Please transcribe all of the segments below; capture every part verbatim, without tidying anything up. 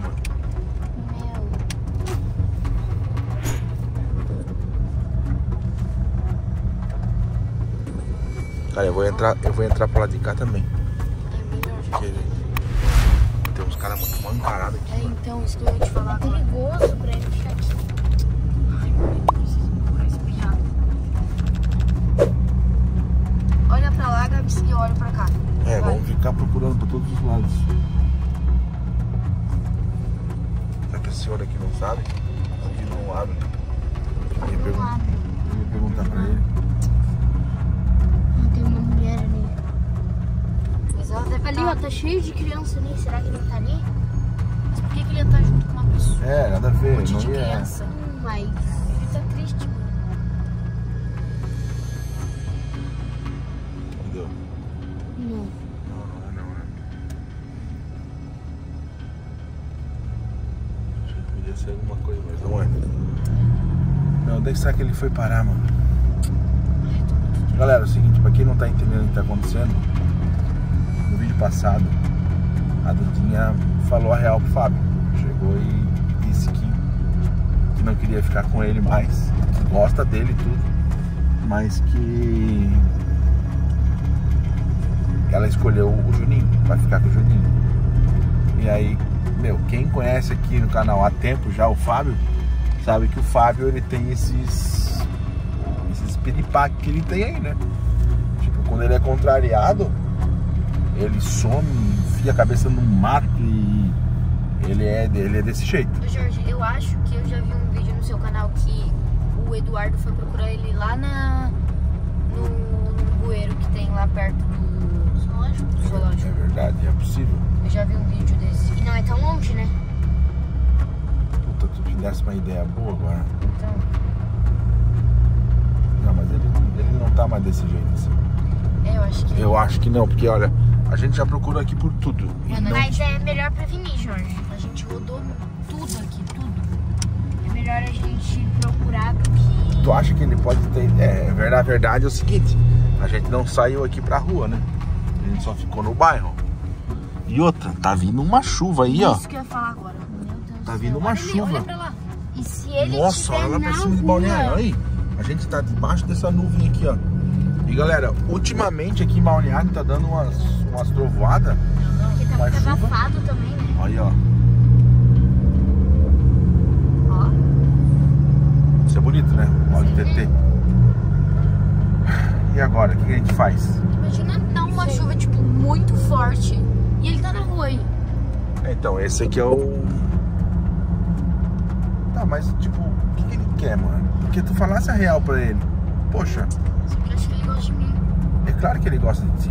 mano. Meu. Cara, eu vou entrar, eu vou entrar pra lá de cá também. É melhor. Porque tem uns caras muito mal encarados aqui. É, então, isso que eu ia te falar. É perigoso pra ele ficar aqui. Ai, eu preciso procurar esse pirrado. Olha pra lá, Gabi, e eu olho pra cá. É, Vai. vamos ficar procurando pra todos os lados. Será que a senhora aqui não sabe? Aqui não abre. Eu ia, pergun eu ia perguntar pra ele. Tem uma mulher ali. Mas ela deve ali, ó, tá cheio de criança ali. Será que ele tá ali? Mas por que, que ele ia estar junto com uma pessoa? É, nada a ver, Um monte não de ia. criança. Hum, mas ele tá triste, mano. Entendeu? Não. Não, não é não, né? Achei que podia ser alguma coisa, mas não é. Meu, onde é que será que ele foi parar, mano? Galera, é o seguinte, pra quem não tá entendendo o que tá acontecendo, no vídeo passado, a Dudinha falou a real pro Fábio. Chegou e disse que, que não queria ficar com ele mais, que gosta dele e tudo, mas que ela escolheu o Juninho, vai ficar com o Juninho. E aí, meu, quem conhece aqui no canal há tempo já o Fábio, sabe que o Fábio, ele tem esses esses piripaque que ele tem aí, né? Tipo, quando ele é contrariado, ele some, enfia a cabeça no mato e ele é, ele é desse jeito. Jorge, eu acho que eu já vi um vídeo no seu canal que o Eduardo foi procurar ele lá na no, no bueiro que tem lá perto do zoológico. Do zoológico. É verdade, é possível. Eu já vi um vídeo desse. E não é tão longe, né? Puta, tu te desse uma ideia boa agora. Então. Não, mas ele, ele não tá mais desse jeito assim. É, eu acho que. Eu acho que não, porque olha, a gente já procurou aqui por tudo. E Mano, não... mas é melhor prevenir, Jorge. A gente rodou tudo aqui, tudo. É melhor a gente procurar do que. Tu acha que ele pode ter... É, na verdade é o seguinte, a gente não saiu aqui pra rua, né? A gente só ficou no bairro. E outra, tá vindo uma chuva aí, ó. Isso que eu ia falar agora. Meu Deus Tá do vindo céu. uma Olha ali, chuva. olha pra lá. E se ele Nossa, olha lá pra cima de Balneário, olha aí. A gente tá debaixo dessa nuvem aqui, ó. E galera, ultimamente aqui em Balneário tá dando umas, umas trovoadas. Porque tá uma muito chuva. abafado também, né? Aí, ó. Ó. Isso é bonito, né? Olha o Sim. T T. E agora, o que a gente faz? Imagina dar uma chuva, tipo, muito forte e ele tá na rua aí. Então, esse aqui é o... Tá, mas tipo, o que, que ele quer, mano? Porque tu falasse a real pra ele. Poxa, Só que eu acho que ele gosta de mim. é claro que ele gosta de ti.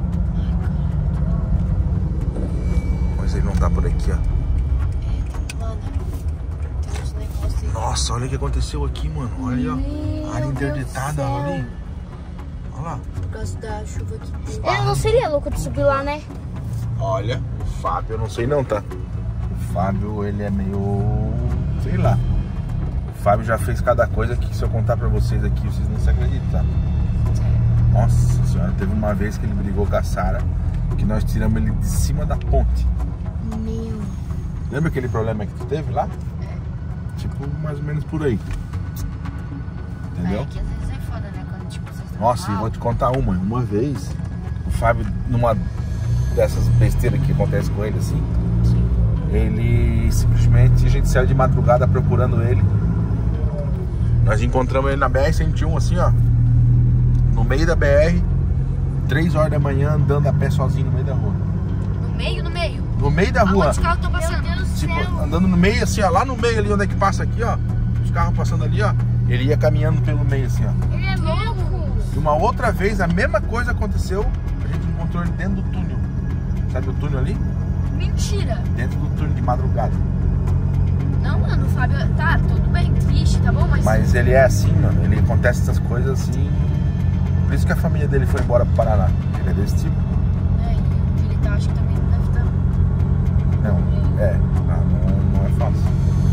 Mas ele não tá por aqui, ó. Mano, tem uns negócios aí. Nossa, olha o que aconteceu aqui, mano. Olha aí, ó. Meu Área Deus interditada, do céu. olha ali. Olha lá. Por causa da chuva que teve. Eu não seria louco de subir lá, né? Olha, o Fábio, eu não sei não, tá? O Fábio, ele é meio... sei lá. O Fábio já fez cada coisa que se eu contar pra vocês aqui, vocês não se acreditam, tá? Nossa senhora, teve uma vez que ele brigou com a Sara, que nós tiramos ele de cima da ponte. Meu. Lembra aquele problema que tu teve lá? É. Tipo, mais ou menos por aí. Entendeu? É que às vezes é foda, né? Quando tipo, vocês estão Nossa, e mal. vou te contar uma. Uma vez, o Fábio, numa dessas besteiras que acontece com ele assim, ele simplesmente, a gente saiu de madrugada procurando ele. Nós encontramos ele na B R cento e um, assim, ó. No meio da B R, três horas da manhã, andando a pé sozinho no meio da rua. No meio, no meio. No meio da rua. Aonde os carros estão passando? Meu Deus do Tipo, céu. andando no meio, assim, ó. Lá no meio ali, onde é que passa aqui, ó. Os carros passando ali, ó. Ele ia caminhando pelo meio, assim, ó. Ele é louco. E uma outra vez, a mesma coisa aconteceu. A gente encontrou ele dentro do túnel. Sabe o túnel ali? Mentira. Dentro do túnel de madrugada. Não, mano, o Fábio tá tudo bem, triste, tá bom? Mas, Mas ele é assim, mano. Ele acontece essas coisas assim. Por isso que a família dele foi embora pro Paraná. Ele é desse tipo. É, e onde ele tá, acho que também não deve estar. Não, é. Não, não, não é fácil.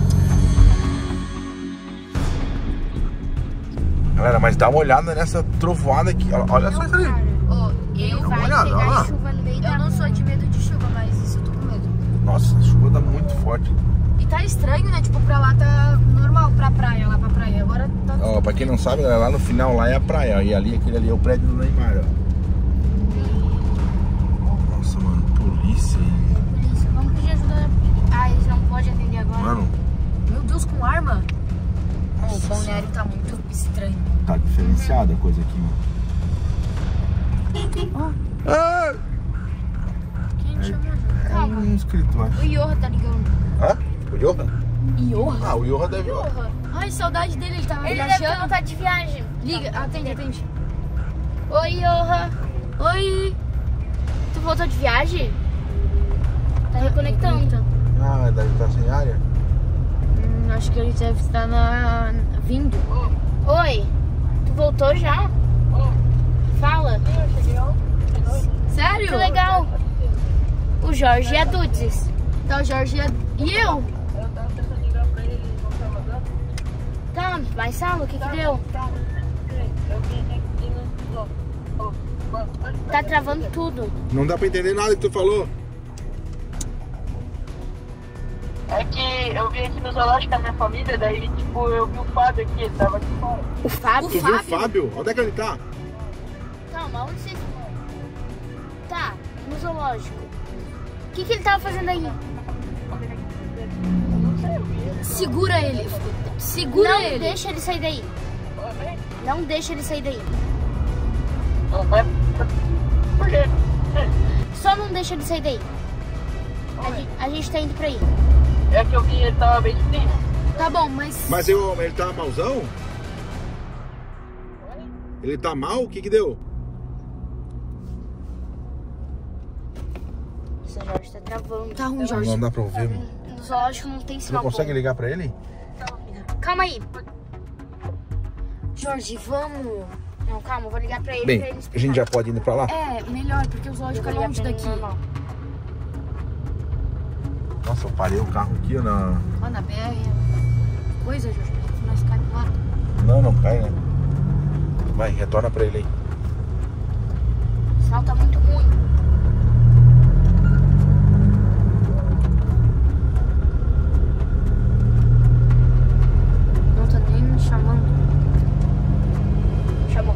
Galera, mas dá uma olhada nessa trovoada aqui. Olha, olha só isso aí. Ó, eu Dá uma vai olhada, olha lá. pegar chuva no meio da... Eu não sou de medo de chuva, mas isso eu tô com medo. Nossa, a chuva tá muito forte. camarote. E tá estranho, né? Tipo, pra lá tá normal, pra praia, lá pra praia. Agora tá... Ó, pra quem não sabe, lá no final lá é a praia. E ali, aquele ali é o prédio do Neymar, ó. Nossa, mano, polícia aí. Polícia, vamos pedir ajuda. Ah, eles não podem atender agora. Mano. Meu Deus, com arma? Nossa, o balneário tá muito estranho. Tá diferenciada a coisa aqui, mano. Ó. Ah! Quem te chamou? É Calma. um inscrito, acho. O Yoha tá ligando. Hã? O Yoha? Yoha? Ah, o Yoha deve... Yoha. Ai, saudade dele, ele tava Ele viajando. deve ter vontade de viagem. Liga, atende, atende. Oi, Yoha. Oi. Tu voltou de viagem? Tá reconectando. Ah, deve estar sem área. Hum, acho que ele deve estar na... vindo. Oi. Tu voltou já? Fala. Sério? Que legal. O Jorge e a Dudes. Tá, o Jorge e a- e eu? Eu tava tentando ligar pra ele, ele não tava dando. Tá, mas fala, o que que deu? Tá, eu vim aqui no... Oh, oh, Tá travando tudo. Não dá pra entender nada que tu falou. é que eu vim aqui no zoológico com a minha família, daí, tipo, eu vi o Fábio aqui, ele tava aqui fora. O Fábio? Tu viu o Fábio? Onde é que ele tá? Calma, onde vocês... Tá, no zoológico. O que que ele tava fazendo aí? Eu não sei, eu vi ele. Segura ele. Segura Não ele. deixa ele sair daí. Não deixa ele sair daí. Não, mas... Por quê? Só não deixa ele sair daí. A gente, a gente tá indo pra aí. É que eu vi ele tava bem triste. Tá bom, mas... Mas eu, ele tá malzão? Ele tá mal? O que que deu? O seu Jorge tá travando. Tá ruim, Jorge. Não dá pra ouvir, mano. No zoológico não tem Você sinal. não consegue bom. ligar pra ele? Calma aí. Jorge, vamos... Não, calma, eu vou ligar pra ele. Bem, pra ele a gente já pode ir pra lá? É, melhor, porque o zoológico é longe daqui. Nossa, eu parei o carro aqui na... Ó, na B R. Coisa, Jorge, pra gente não ficar do lado. Não, não cai, né? Vai, retorna pra ele aí. O sinal tá muito ruim. Não tá nem me chamando. Chamou.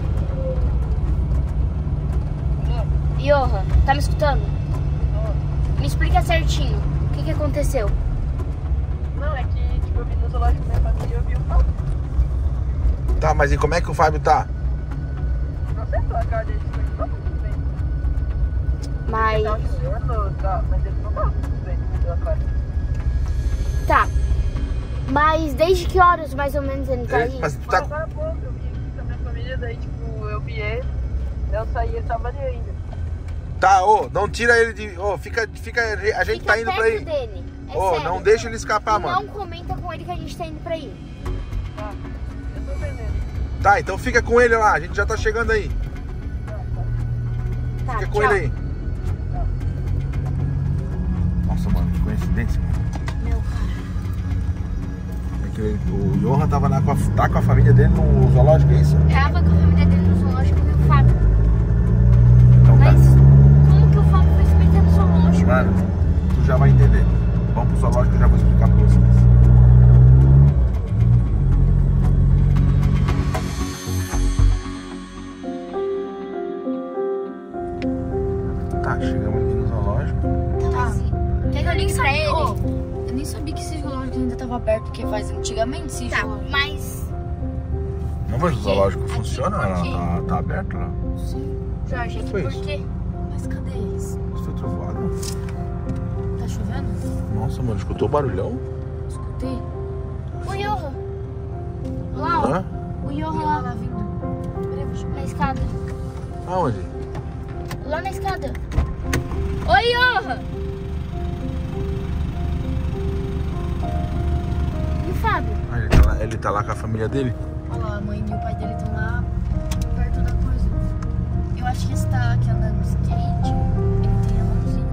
Yoha, tá me escutando? Me explica certinho. O que que aconteceu? Não, é que, tipo, eu vim no zoológico com a minha família e eu vi o Fábio. Tá, mas e como é que o Fábio tá? Não sei pela cara dele, mas ele tá muito bem. Mas... Ele tava chorando, tá, mas ele não tá muito bem pela cara. Tá. Mas desde que horas, mais ou menos, ele tá É, aí? mas tu Mas tá... agora há pouco eu vim aqui com a minha família, daí, tipo, eu vi ele, eu saí, ele tava ali ainda. Tá, ô, não tira ele de... Ô, fica, fica... A gente Fica tá indo pra perto aí. dele. É Ô, sério. não deixa ele escapar, Não mano. comenta com ele que a gente tá indo pra aí. Tá, eu tô vendendo. Tá, então fica com ele lá. A gente já tá chegando aí. Tá, Fica com tchau. ele aí. Nossa, mano, que coincidência, mano. Meu cara. É que o Johan tava lá com a, tá com a família dele no zoológico, é isso? Tava com a família dele no zoológico e o Fábio. Então tá. Mas como que o Fábio foi se meter no zoológico? Mano, tu já vai entender. Vamos pro zoológico, eu já vou explicar pra vocês. Tá, chegamos aqui no zoológico. Tá. Quer que eu ligue pra ele? Ô, eu nem sabia que esse zoológico ainda tava aberto, porque faz antigamente esse Tá, zoológico. mas... Não, mas o Aqui, zoológico aqui, funciona, aqui. tá, tá aberto lá. Sim. Jorge, aqui Foi por isso? quê? Mas cadê isso? Isso foi trovoado. Tá chovendo? Nossa, mano, escutou o barulhão? Escutei. O Yoha. Lá, ó. Hã? O E Yoha ela lá lá vindo. Peraí, vou chamar. na escada. Aonde? Lá na escada. Oi, Yoha. E o Fábio? Ah, ele, tá lá, ele tá lá com a família dele? Olha lá, a mãe e o pai dele estão lá perto da coisa. Eu acho que esse tá aqui andando no skate. Ele tem a mãozinha.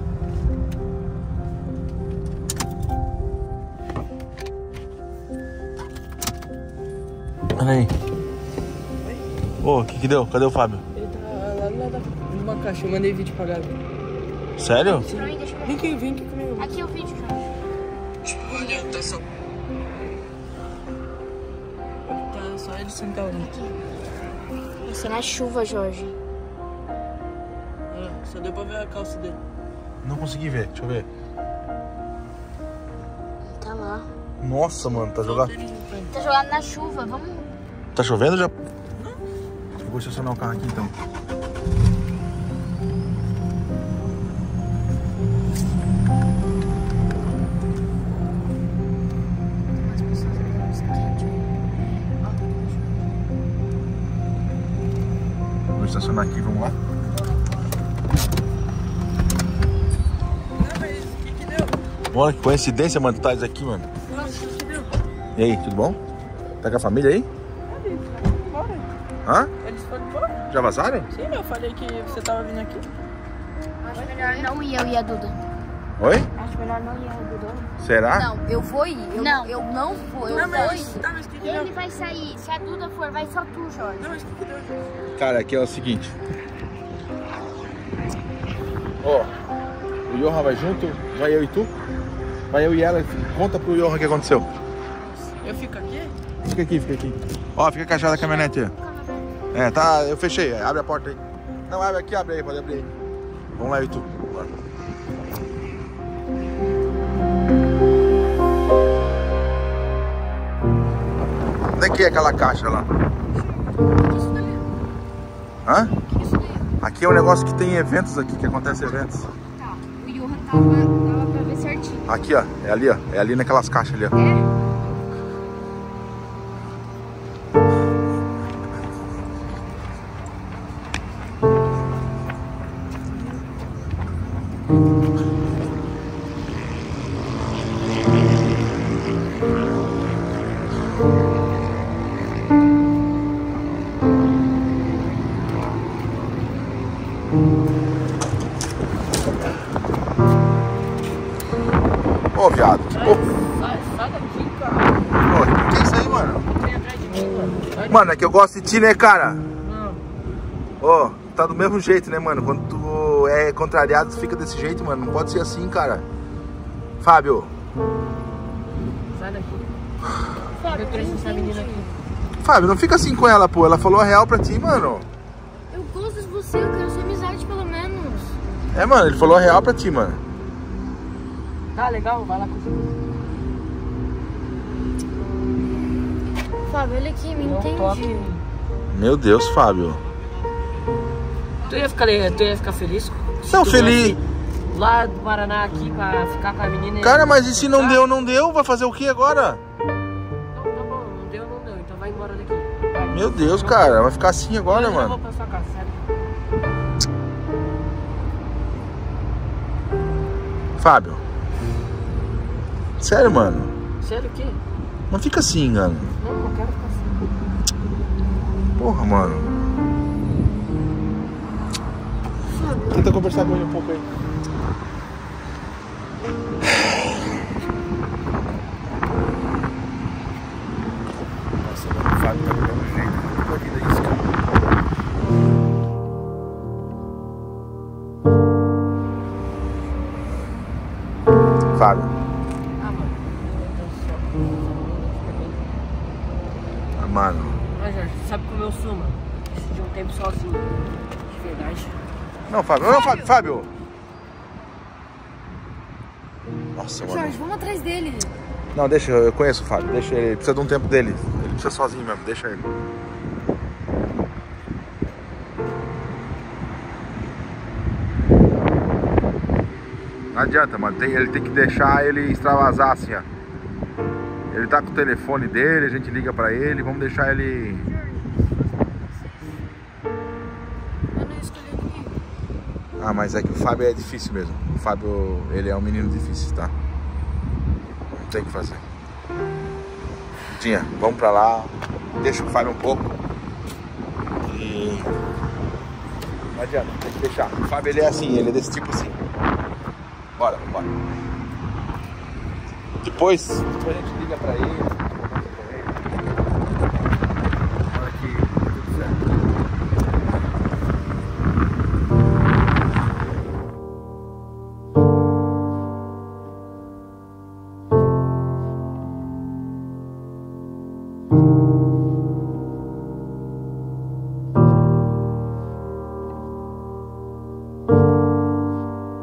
Olha aí. Ô, o que que deu? Cadê o Fábio? Ele tá lá no lado da- numa caixa, eu mandei vídeo pra Gabi. Sério? Pra mim, deixa eu ver. Vem aqui, vem aqui comigo. Aqui é o vídeo, Jorge. orientação. Tá só ele sentar ali. Vai ser na chuva, Jorge. É, só deu pra ver a calça dele. Não consegui ver, deixa eu ver. Tá lá. Nossa, mano, tá jogado. Tá jogado na chuva, vamos. Tá chovendo já? Eu vou estacionar o carro aqui então. As pessoas andando no skate. Vou estacionar aqui, vamos lá? Olha que coincidência, mano, tu tá aqui, mano. E aí, tudo bom? Tá com a família aí? Hã? Eles foram embora? Já vazaram? Sim, eu falei que você tava vindo aqui. Acho melhor não ir eu e a Duda. Oi? Acho melhor não ir eu e a Duda. Será? Não, eu vou ir. Eu Não. eu não vou. Eu Não, vou mas, ir. tá, mas que que Ele deu? vai sair. Se a Duda for, vai só tu, Jorge. Não, mas que que deu? Cara, aqui é o seguinte. Ó, o Johan vai junto, vai eu e tu? Vai eu e ela, conta pro Johan o que aconteceu. Eu fico aqui? Fica aqui, fica aqui. Ó, fica caixada a caminhonete aí. É, tá, eu fechei, abre a porta aí. Não, abre aqui, abre aí, pode abrir aí. Vamos lá eu e tu. Bora. Onde é que é aquela caixa lá? Hã? Aqui é um negócio que tem eventos aqui, que acontece eventos. Tá. O Johan tava, tava pra ver certinho. Aqui, ó. É ali, ó. É ali naquelas caixas ali, ó. É? Ô, viado. Que porra. Sai, sai daqui, cara. Ô, que é isso aí, mano? Vem atrás de mim, mano. Sai Mano, é que eu gosto de ti, né, cara? Não. Ô, tá do mesmo jeito, né, mano? Quando tu é contrariado, tu fica desse jeito, mano. Não pode ser assim, cara. Fábio. Sai daqui. Eu trouxe essa menina aqui. Fábio, não fica assim com ela, pô. Ela falou a real pra ti, mano. Eu gosto de você, eu quero sua amizade pelo menos. É, mano, ele falou a real pra ti, mano. Tá legal, vai lá comigo. Fábio, olha aqui, me Não entende. toque. Meu Deus, Fábio. Tu ia ficar, tu ia ficar feliz? se Não, tu feliz. viesse Lá do Paraná aqui pra ficar com a menina. e- Cara, mas e se não Ah, deu, não deu? Vai fazer o que agora? Não, tá bom, não deu, não deu. Então vai embora daqui. Vai. Meu Deus, Não, cara. Vai ficar assim agora, eu mano. vou pra sua casa, sério. Fábio. Sério, mano. Sério o quê? Não fica assim, mano. Não, não quero ficar assim. Porra, mano. Tenta conversar com ele um pouco aí. Nossa, mano, o Fábio tá do mesmo jeito. Puta vida isso, cara. Fábio. Ah, mano. Ah, mano. Mas, Jorge, sabe como eu sou, mano? Preciso de um tempo sozinho. De verdade. Não, Fábio. Não, Fábio. Fábio. Nossa, mano. Jorge, vamos atrás dele. Não, deixa, eu conheço o Fábio. Deixa ele. Ele precisa de um tempo dele. Ele precisa sozinho mesmo. Deixa ele. Não adianta, mano. Tem, ele tem que deixar ele extravasar assim, ó. Ele tá com o telefone dele, a gente liga pra ele. Vamos deixar ele. Eu não escolhi comigo. Ah, mas é que o Fábio é difícil mesmo. O Fábio, ele é um menino difícil, tá? Não tem o que fazer. Tinha, vamos pra lá. Deixa o Fábio um pouco. E... Não adianta, tem que deixar. O Fábio, ele é assim, ele é desse tipo assim. Bora, bora. Depois, depois a gente liga pra ele.